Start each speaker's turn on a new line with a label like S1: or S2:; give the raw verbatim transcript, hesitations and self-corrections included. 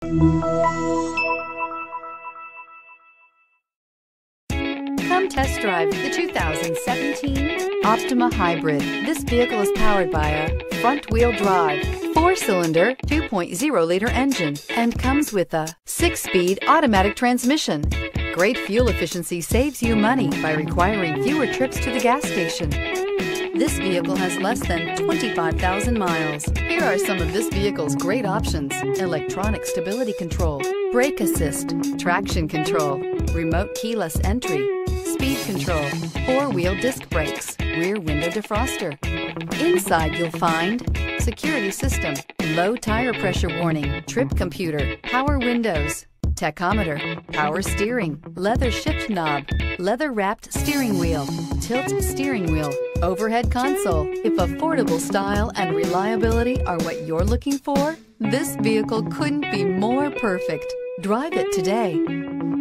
S1: Come test drive the two thousand seventeen Optima Hybrid. This vehicle is powered by a front-wheel drive, four-cylinder, two point oh liter engine, and comes with a six-speed automatic transmission. Great fuel efficiency saves you money by requiring fewer trips to the gas station. This vehicle has less than twenty-five thousand miles. Here are some of this vehicle's great options: electronic stability control, brake assist, traction control, remote keyless entry, speed control, four-wheel disc brakes, rear window defroster. Inside you'll find security system, low tire pressure warning, trip computer, power windows, tachometer, power steering, leather shift knob, leather-wrapped steering wheel, tilt steering wheel, overhead console. If affordable style and reliability are what you're looking for, this vehicle couldn't be more perfect. Drive it today.